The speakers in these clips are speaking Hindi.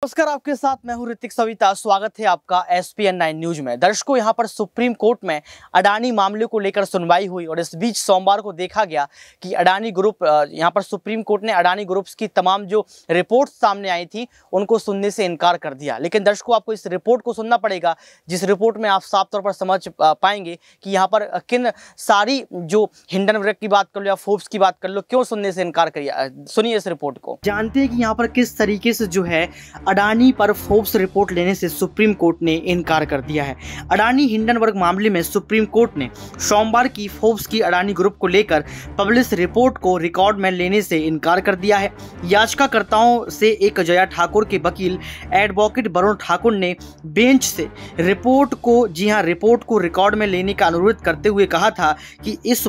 नमस्कार, आपके साथ मैं हूं ऋतिक सविता। स्वागत है आपका SPN9 न्यूज में। दर्शकों, यहां पर सुप्रीम कोर्ट में अडानी मामले को लेकर सुनवाई हुई और इस बीच सोमवार को देखा गया कि अडानी ग्रुप यहां पर सुप्रीम कोर्ट ने अडानी ग्रुप्स की तमाम जो रिपोर्ट सामने आई थी उनको सुनने से इनकार कर दिया। लेकिन दर्शकों, आपको इस रिपोर्ट को सुनना पड़ेगा, जिस रिपोर्ट में आप साफ तौर पर समझ पाएंगे कि यहाँ पर किन सारी जो हिंडनबर्ग की बात कर लो या फोर्ब्स की बात कर लो, क्यों सुनने से इनकार किया। सुनिए इस रिपोर्ट को। जानते हैं कि यहाँ पर किस तरीके से जो है अडानी पर फोर्ब्स रिपोर्ट लेने से सुप्रीम कोर्ट ने इनकार कर दिया है। अडानी हिंडनबर्ग मामले में सुप्रीम कोर्ट ने सोमवार की फोर्ब्स की अडानी ग्रुप को लेकर पब्लिश रिपोर्ट को रिकॉर्ड में लेने से इनकार कर दिया है। याचिकाकर्ताओं से एक जया ठाकुर के वकील एडवोकेट वरुण ठाकुर ने बेंच से रिपोर्ट को रिकॉर्ड में लेने का अनुरोध करते हुए कहा था कि इसे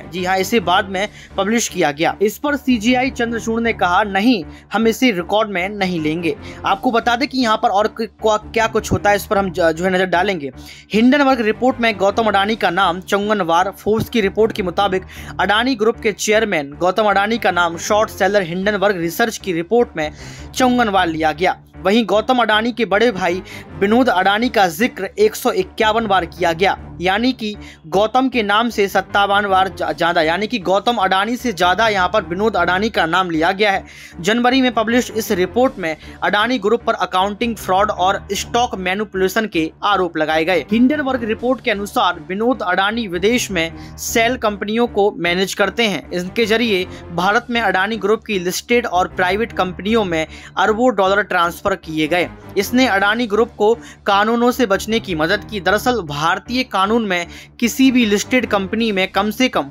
बाद में पब्लिश किया गया। इस पर CJI चंद्रचूड़ ने कहा, नहीं, हम इसे रिकॉर्ड में नहीं लेंगे। आपको बता दें कि यहाँ पर और क्या कुछ होता है, इस पर हम जो है नजर डालेंगे। हिंडनबर्ग रिपोर्ट में गौतम अडानी का नाम चौंगनवार, फोर्ब्स की रिपोर्ट के मुताबिक अडानी ग्रुप के चेयरमैन गौतम अडानी का नाम शॉर्ट सेलर हिंडनबर्ग रिसर्च की रिपोर्ट में चौंगनवार लिया गया। वहीं गौतम अडानी के बड़े भाई विनोद अडानी का जिक्र 151 बार किया गया, यानी कि गौतम के नाम से 57 बार ज्यादा, यानी कि गौतम अडानी से ज्यादा यहाँ पर विनोद अडानी का नाम लिया गया है। जनवरी में पब्लिश इस रिपोर्ट में अडानी ग्रुप पर अकाउंटिंग फ्रॉड और स्टॉक मैनिपुलेशन के आरोप लगाए गए। हिंडनबर्ग रिपोर्ट के अनुसार विनोद अडानी विदेश में सेल कंपनियों को मैनेज करते हैं। इनके जरिए भारत में अडानी ग्रुप की लिस्टेड और प्राइवेट कंपनियों में अरबों डॉलर ट्रांसफर किए गए। इसने अडानी ग्रुप को कानूनों से बचने की मदद की। दरअसल भारतीय कानून में किसी भी लिस्टेड कंपनी में कम से कम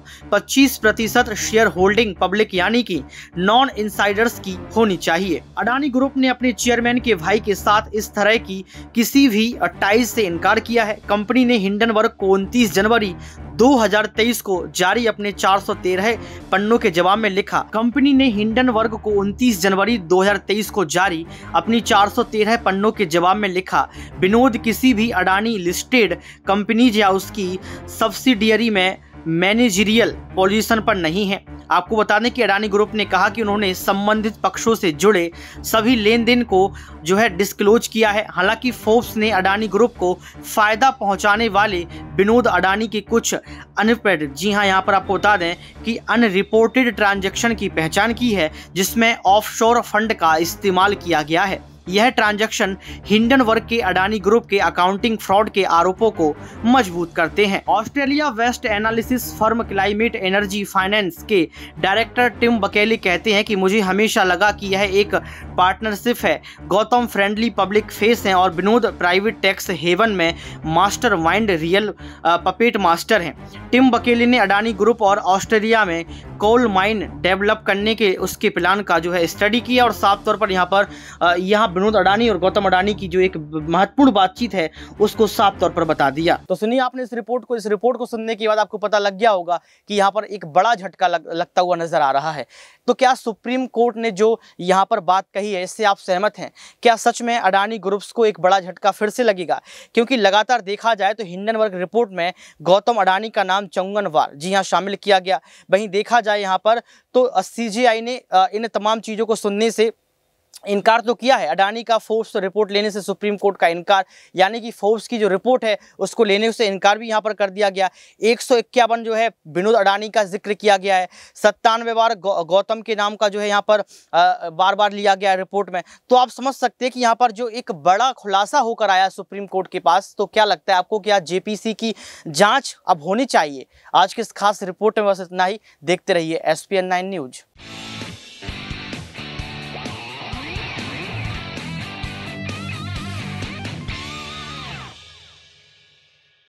25% शेयर होल्डिंग पब्लिक यानी कि नॉन इनसाइडर्स की होनी चाहिए। अडानी ग्रुप ने अपने चेयरमैन के भाई के साथ इस तरह की किसी भी टाइज से इनकार किया है। कंपनी ने हिंडनबर्ग को 29 जनवरी 2023 को जारी अपने 413 पन्नों के जवाब में लिखा। कंपनी ने हिंडनबर्ग को 29 जनवरी 2023 को जारी अपनी 413 पन्नों के जवाब में लिखा, विनोद किसी भी अडानी लिस्टेड कंपनीज या उसकी सब्सिडियरी में मैनेजरियल पोजीशन पर नहीं है। आपको बता दें कि अडानी ग्रुप ने कहा कि उन्होंने संबंधित पक्षों से जुड़े सभी लेन देन को जो है डिस्क्लोज किया है। हालांकि फोर्ब्स ने अडानी ग्रुप को फायदा पहुंचाने वाले विनोद अडानी के कुछ अनरिपोर्टेड यहाँ पर आपको बता दें कि अनरिपोर्टेड ट्रांजैक्शन की पहचान की है, जिसमें ऑफशोर फंड का इस्तेमाल किया गया है। यह ट्रांजैक्शन हिंडनबर्ग के अडानी ग्रुप के अकाउंटिंग फ्रॉड के आरोपों को मजबूत करते हैं। Australia west analysis firm climate energy finance के डायरेक्टर टिम बकेली कहते हैं कि मुझे हमेशा लगा कि यह एक पार्टनरशिप है। गौतम फ्रेंडली पब्लिक फेस हैं और विनोद प्राइवेट टैक्स हेवन में mastermind real puppet master हैं। टिम बकेली ने अडानी ग्रुप और ऑस्ट्रेलिया में कोल माइन डेवलप करने के उसके प्लान का जो है स्टडी किया और साफ तौर पर यहाँ विनोद अडानी और गौतम अडानी की जो एक महत्वपूर्ण बातचीत है उसको साफ तौर पर बता दिया। तो सुनिए आपने इस रिपोर्ट को सुनने के बाद आपको पता लग गया होगा कि यहाँ पर एक बड़ा झटका लगता हुआ नजर आ रहा है। तो क्या सुप्रीम कोर्ट ने जो यहाँ पर बात कही है इससे आप सहमत हैं? क्या सच में अडानी ग्रुप्स को एक बड़ा झटका फिर से लगेगा? क्योंकि लगातार देखा जाए तो हिंडनबर्ग रिपोर्ट में गौतम अडानी का नाम चौंगनवार शामिल किया गया। वहीं देखा जाए यहाँ पर तो CJI ने इन तमाम चीज़ों को सुनने से इनकार तो किया है। अडानी का फोर्ब्स रिपोर्ट लेने से सुप्रीम कोर्ट का इनकार, यानी कि फोर्ब्स की जो रिपोर्ट है उसको लेने से इनकार भी यहाँ पर कर दिया गया। 151 जो है विनोद अडानी का जिक्र किया गया है। 97 बार गौतम के नाम का जो है यहाँ पर बार बार लिया गया है रिपोर्ट में। तो आप समझ सकते हैं कि यहाँ पर जो एक बड़ा खुलासा होकर आया सुप्रीम कोर्ट के पास। तो क्या लगता है आपको, क्या JPC की जाँच अब होनी चाहिए? आज की इस खास रिपोर्ट में बस इतना ही। देखते रहिए SPN9 न्यूज।